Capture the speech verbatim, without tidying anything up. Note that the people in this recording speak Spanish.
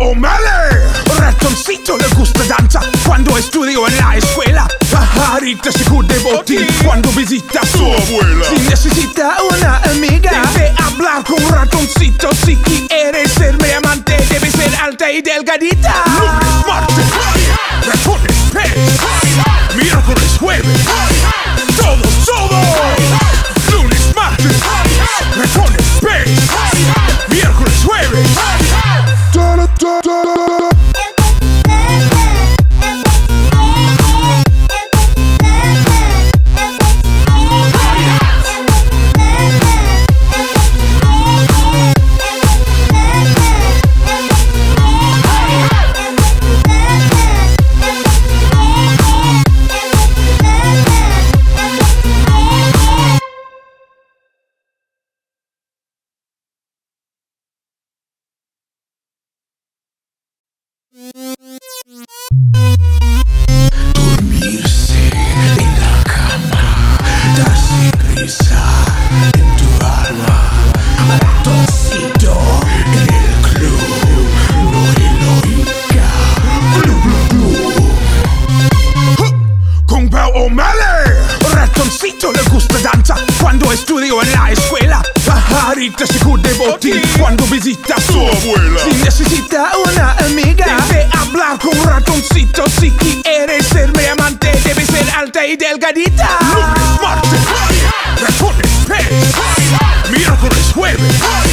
O'Malley. Ratoncito le gusta danza cuando estudio en la escuela. Pajarita se cubre de botín cuando visita a su abuela. Si necesita una amiga, debe hablar con Ratoncito. Si quieres ser mi amante, debe ser alta y delgadita. Lunes, martes, ratones, pez. Miércoles, jueves, todo, todo. Lunes, martes, ratones, pez. Miércoles, jueves. Dormirse en la cama, darse prisa en tu alma. Ratoncito en el club, no le oiga. Blu, blu, blu. Con Bill O'Malley. Ratoncito le gusta danza cuando estudio en la escuela. Pajarita se cubre de botín cuando visita a su abuela. Si necesita una amiga, debe hablar con Ratoncito. Si quieres ser mi amante, debe ser alta y delgadita. Lunes, martes, ratones, pez. Miércoles, jueves.